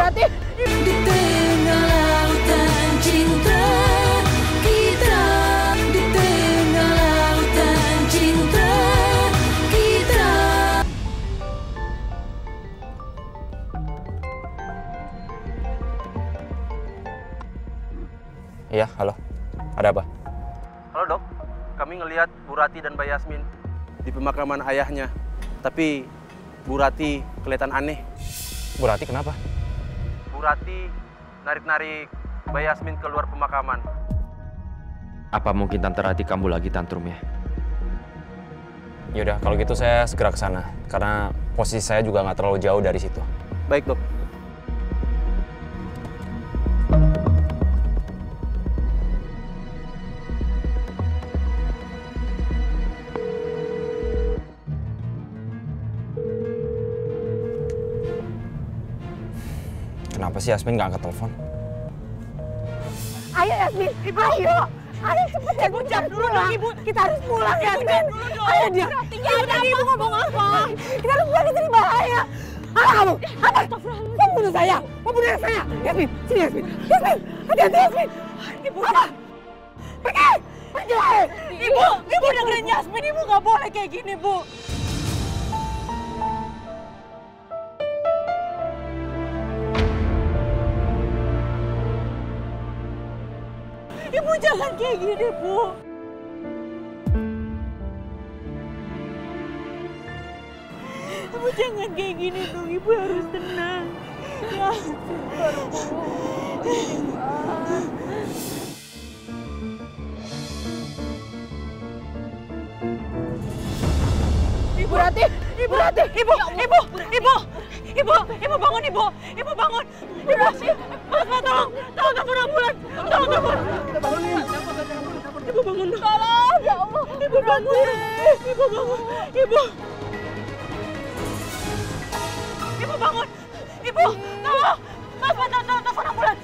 Rati. Di tengah lautan cinta kita, di tengah lautan cinta kita. Iya, halo. Ada apa? Halo dok, kami ngelihat Bu Rati dan Mbak Yasmin di pemakaman ayahnya. Tapi Bu Rati kelihatan aneh. Bu Rati kenapa? Bu Rati narik-narik Mbak Yasmin keluar pemakaman. Apa mungkin Tante Rati kambuh lagi tantrumnya? Yaudah, kalau gitu saya segera ke sana. Karena posisi saya juga nggak terlalu jauh dari situ. Baik dok. Kenapa sih Yasmin nggak angkat telepon? Ayo Yasmin, ayo. Ayo cepet ya, Ibu, jam dulu dong Ibu. Kita harus pulang Yasmin. Ayo dia. Udah Ibu ngomong apa? Kita harus pulang, ini bahaya. Apa kamu? Apa? Mau bunuh saya? Mau bunuh saya? Yasmin, sini Yasmin. Yasmin, hati-hati Yasmin. Ibu, apa? Pergi! Pergi! Ibu dengerin Yasmin, Ibu nggak boleh kayak gini, Bu. Ibu jangan kayak gini, Bu. Ibu jangan kayak gini dong, Ibu harus tenang. Ya, Ibu Rati! Ibu Rati! Ibu bangun, Ibu. Ibu bangun. Ibu, Mas, tolong telepon ambulans. Tolong telepon. Ibu bangun. Tolong, ya Allah. Ibu bangun. Ibu bangun. Ibu bangun. Ibu, tolong. Mas, tolong telepon ambulans.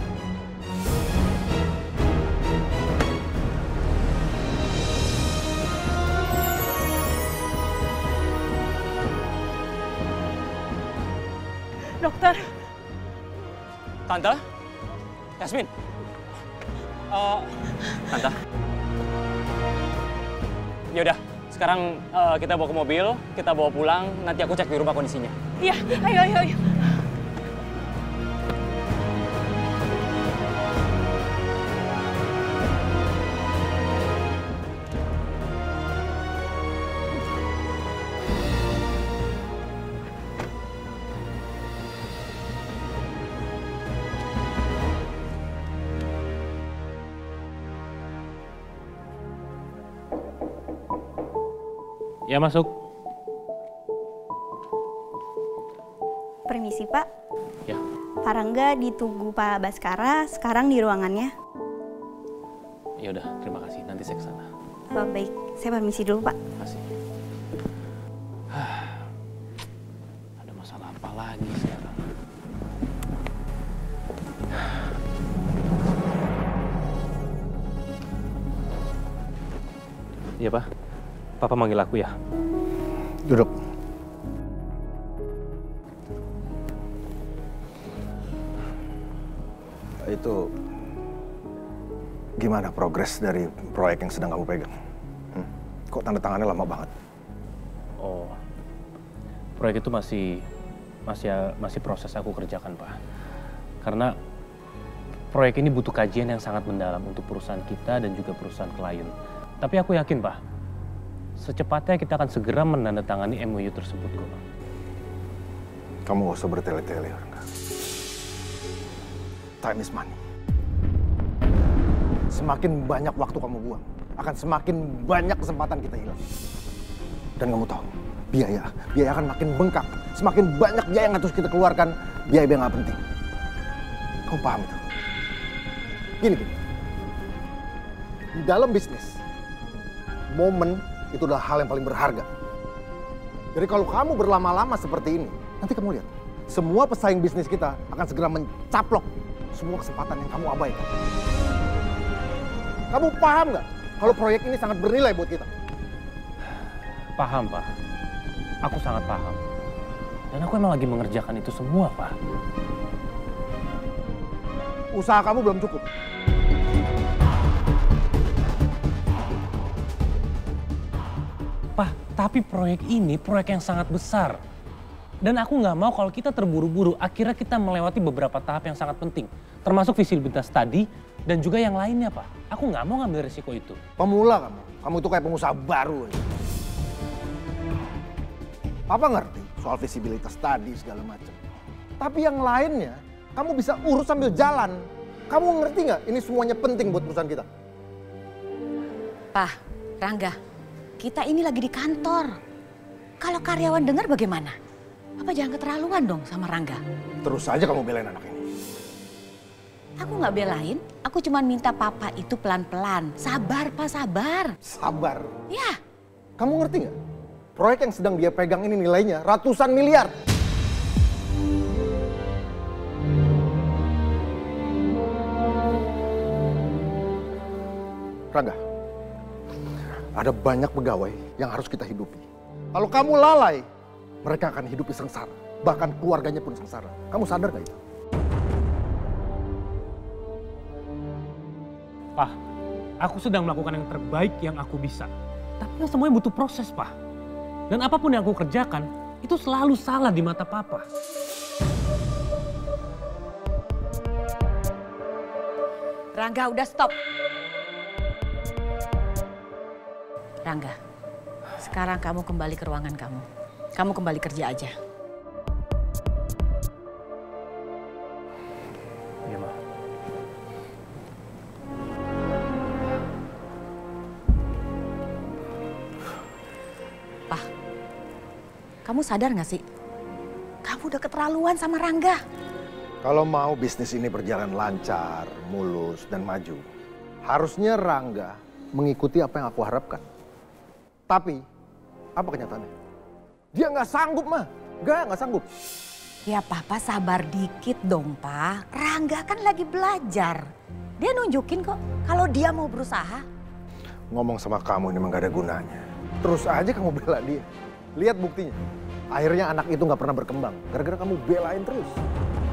Dokter. Tante? Yasmin? Tante? Yaudah, sekarang kita bawa ke mobil, kita bawa pulang, nanti aku cek di rumah kondisinya. Iya, ayo. Ya, masuk. Permisi, Pak. Ya. Pak Rangga ditunggu Pak Baskara sekarang di ruangannya. Ya udah, terima kasih. Nanti saya ke sana. Baik, saya permisi dulu, Pak. Terima kasih. Ada masalah apa lagi sekarang? Iya, Pak. Papa manggil aku ya. Duduk. Itu gimana progres dari proyek yang sedang kamu pegang? Kok tanda tangannya lama banget? Oh, proyek itu masih proses aku kerjakan, Pak. Karena proyek ini butuh kajian yang sangat mendalam untuk perusahaan kita dan juga perusahaan klien. Tapi aku yakin, Pak, secepatnya kita akan segera menandatangani MOU tersebut, kok. Kamu gak usah bertele-tele, Rangga. Time is money. Semakin banyak waktu kamu buang, akan semakin banyak kesempatan kita hilang. Dan kamu tahu, biaya akan makin bengkak. Semakin banyak biaya yang harus kita keluarkan, biaya yang gak penting. Kamu paham itu? Gini. Di dalam bisnis, momen itu adalah hal yang paling berharga. Jadi kalau kamu berlama-lama seperti ini, nanti kamu lihat, semua pesaing bisnis kita akan segera mencaplok semua kesempatan yang kamu abaikan. Kamu paham nggak kalau proyek ini sangat bernilai buat kita? Paham, Pak. Aku sangat paham. Dan aku emang lagi mengerjakan itu semua, Pak. Usaha kamu belum cukup. Pak, tapi proyek ini proyek yang sangat besar. Dan aku nggak mau kalau kita terburu-buru, akhirnya kita melewati beberapa tahap yang sangat penting. Termasuk visibilitas tadi dan juga yang lainnya, Pak. Aku nggak mau ngambil risiko itu. Pemula kamu. Kamu itu kayak pengusaha baru aja. Papa ngerti soal visibilitas tadi segala macam. Tapi yang lainnya, kamu bisa urus sambil jalan. Kamu ngerti nggak? Ini semuanya penting buat perusahaan kita. Pak, Rangga, kita ini lagi di kantor. Kalau karyawan dengar bagaimana? Apa jangan keterlaluan dong sama Rangga? Terus aja kamu belain anak ini. Aku nggak belain, aku cuma minta papa itu pelan-pelan. Sabar, Pak, sabar. Sabar. Ya. Kamu ngerti nggak? Proyek yang sedang dia pegang ini nilainya ratusan miliar. Rangga, ada banyak pegawai yang harus kita hidupi. Kalau kamu lalai, mereka akan hidupi sengsara. Bahkan keluarganya pun sengsara. Kamu sadar nggak itu? Pak, aku sedang melakukan yang terbaik yang aku bisa. Tapi semuanya butuh proses, Pak. Dan apapun yang aku kerjakan, itu selalu salah di mata Papa. Rangga, udah stop. Rangga, sekarang kamu kembali ke ruangan kamu. Kamu kembali kerja aja. Iya, Ma. Pak, kamu sadar gak sih? Kamu udah keterlaluan sama Rangga. Kalau mau bisnis ini berjalan lancar, mulus, dan maju, harusnya Rangga mengikuti apa yang aku harapkan. Tapi, apa kenyataannya? Dia nggak sanggup, Ma. Nggak sanggup. Ya Papa sabar dikit dong, Pak. Rangga kan lagi belajar. Dia nunjukin kok kalau dia mau berusaha. Ngomong sama kamu ini emang gak ada gunanya. Terus aja kamu bela dia. Lihat buktinya. Akhirnya anak itu nggak pernah berkembang. Gara-gara kamu belain terus.